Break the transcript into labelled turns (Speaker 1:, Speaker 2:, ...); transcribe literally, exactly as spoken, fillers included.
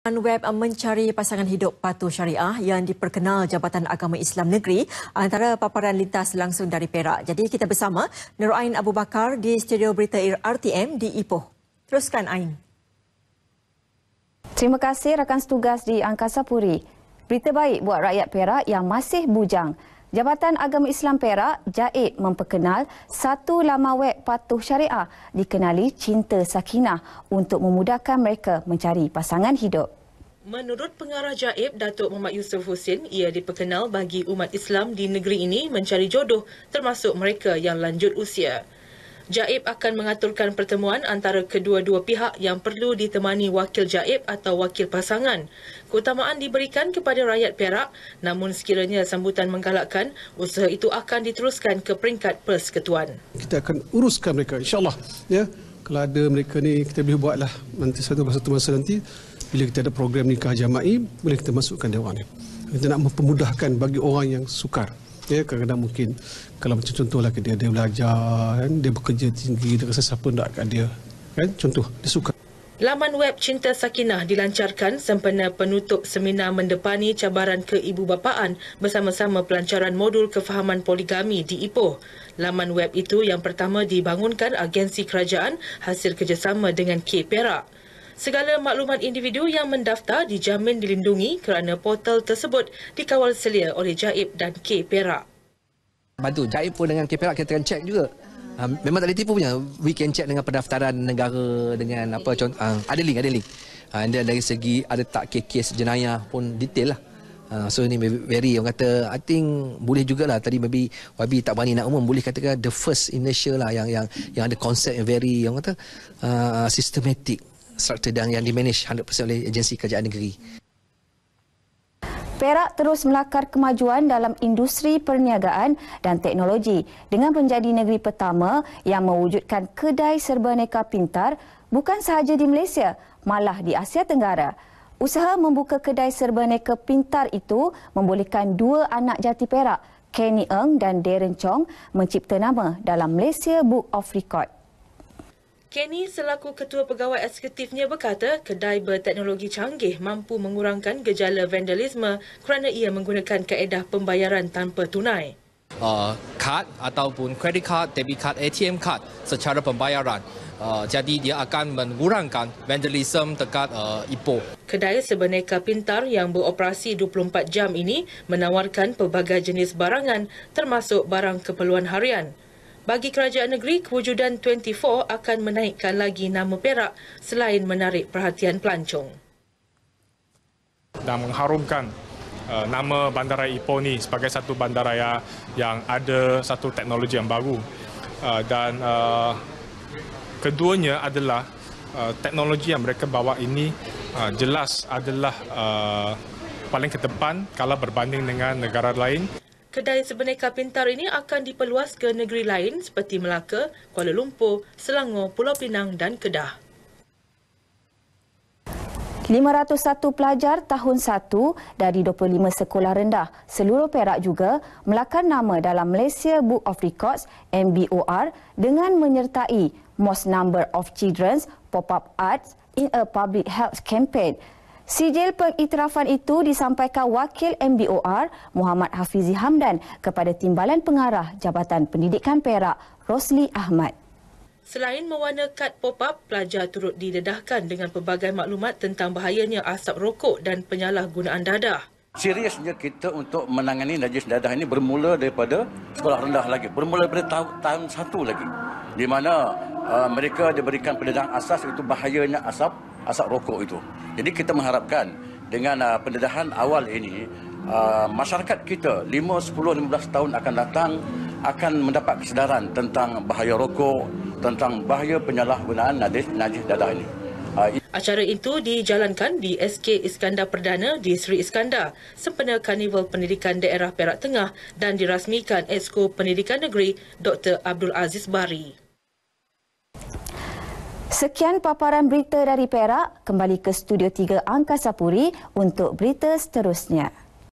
Speaker 1: Web mencari pasangan hidup patuh syariah yang diperkenal Jabatan Agama Islam Negeri antara paparan lintas langsung dari Perak. Jadi kita bersama Nur Ain Abu Bakar di studio berita R T M di Ipoh. Teruskan Ain.
Speaker 2: Terima kasih rakan setugas di Angkasa Puri. Berita baik buat rakyat Perak yang masih bujang. Jabatan Agama Islam Perak, J A I B, memperkenal satu laman web patuh syariah dikenali Cinta Sakinah untuk memudahkan mereka mencari pasangan hidup.
Speaker 3: Menurut pengarah J A I B, Datuk Muhammad Yusof Husin, ia diperkenal bagi umat Islam di negeri ini mencari jodoh termasuk mereka yang lanjut usia. J A I B akan mengaturkan pertemuan antara kedua-dua pihak yang perlu ditemani wakil J A I B atau wakil pasangan. Keutamaan diberikan kepada rakyat Perak, namun sekiranya sambutan menggalakkan, usaha itu akan diteruskan ke peringkat persekutuan.
Speaker 4: Kita akan uruskan mereka, insyaAllah. Ya, kalau ada mereka ni, kita boleh buatlah nanti satu masa, satu masa nanti, bila kita ada program nikah jama'i, boleh kita masukkan dia orang ni. Kita nak mempermudahkan bagi orang yang sukar. Ya, kadang-kadang mungkin kalau macam contohlah dia dia belajar kan, dia bekerja tinggi, dia rasa siapa nak kat dia kan, contoh dia suka.
Speaker 3: Laman web Cinta Sakinah dilancarkan sempena penutup seminar mendepani cabaran keibubapaan bersama-sama pelancaran modul kefahaman poligami di Ipoh. Laman web itu yang pertama dibangunkan agensi kerajaan hasil kerjasama dengan K Perak. Segala maklumat individu yang mendaftar dijamin dilindungi kerana portal tersebut dikawal selia oleh J A I B dan K Perak.
Speaker 5: Bantu J A I B pun dengan K Perak kita akan cek juga. Uh, memang tak boleh tipu punya. We can check dengan pendaftaran negara, dengan apa contoh, uh, ada link, ada link. Uh, dan dari segi ada tak kes jenayah pun detail lah. Uh, so ni very, orang kata, I think boleh jugalah. Tadi maybe Y B tak berani nak umum, boleh katakan the first initial lah yang yang yang ada konsep yang very, yang kata uh, systematic. Struktur dan yang dimanage one hundred percent oleh agensi kerajaan negeri.
Speaker 2: Perak terus melakar kemajuan dalam industri perniagaan dan teknologi dengan menjadi negeri pertama yang mewujudkan kedai serbaneka pintar bukan sahaja di Malaysia, malah di Asia Tenggara. Usaha membuka kedai serbaneka pintar itu membolehkan dua anak jati Perak, Kenny Eng dan Darren Chong, mencipta nama dalam Malaysia Book of Record.
Speaker 3: Kenny selaku ketua pegawai eksekutifnya berkata kedai berteknologi canggih mampu mengurangkan gejala vandalisme kerana ia menggunakan kaedah pembayaran tanpa tunai.
Speaker 6: Uh, kad ataupun credit card, debit card, A T M card secara pembayaran. Uh, jadi dia akan mengurangkan vandalisme dekat uh, Ipoh.
Speaker 3: Kedai serbaneka pintar yang beroperasi dua puluh empat jam ini menawarkan pelbagai jenis barangan termasuk barang keperluan harian. Bagi kerajaan negeri, kewujudan dua puluh empat akan menaikkan lagi nama Perak selain menarik perhatian pelancong.
Speaker 7: Dan mengharumkan uh, nama Bandaraya Ipoh ni sebagai satu bandaraya yang ada satu teknologi yang baru. Uh, dan uh, keduanya adalah uh, teknologi yang mereka bawa ini uh, jelas adalah uh, paling ke depan kalau berbanding dengan negara lain.
Speaker 3: Kedai serbaneka pintar ini akan diperluas ke negeri lain seperti Melaka, Kuala Lumpur, Selangor, Pulau Pinang dan Kedah.
Speaker 2: lima ratus satu pelajar tahun satu dari dua puluh lima sekolah rendah seluruh Perak juga melakar nama dalam Malaysia Book of Records M B O R dengan menyertai Most Number of Children's Pop-up Arts in a Public Health Campaign. Sijil pengiktirafan itu disampaikan Wakil M B O R Muhammad Hafizi Hamdan kepada Timbalan Pengarah Jabatan Pendidikan Perak Rosli Ahmad.
Speaker 3: Selain mewarna kad pop-up, pelajar turut didedahkan dengan pelbagai maklumat tentang bahayanya asap rokok dan penyalahgunaan dadah.
Speaker 8: Seriusnya kita untuk menangani najis dadah ini bermula daripada sekolah rendah lagi, bermula daripada tahun, tahun satu lagi, di mana uh, mereka diberikan pendedahan asas itu bahayanya asap asap rokok itu. Jadi kita mengharapkan dengan uh, pendedahan awal ini, uh, masyarakat kita lima, sepuluh, lima belas tahun akan datang akan mendapat kesedaran tentang bahaya rokok, tentang bahaya penyalahgunaan najis, najis dadah ini. Uh,
Speaker 3: Acara itu dijalankan di S K Iskandar Perdana di Seri Iskandar sempena Karnival Pendidikan Daerah Perak Tengah dan dirasmikan Exco Pendidikan Negeri Doktor Abdul Aziz Bari.
Speaker 2: Sekian paparan berita dari Perak, kembali ke Studio tiga Angkasa Puri untuk berita seterusnya.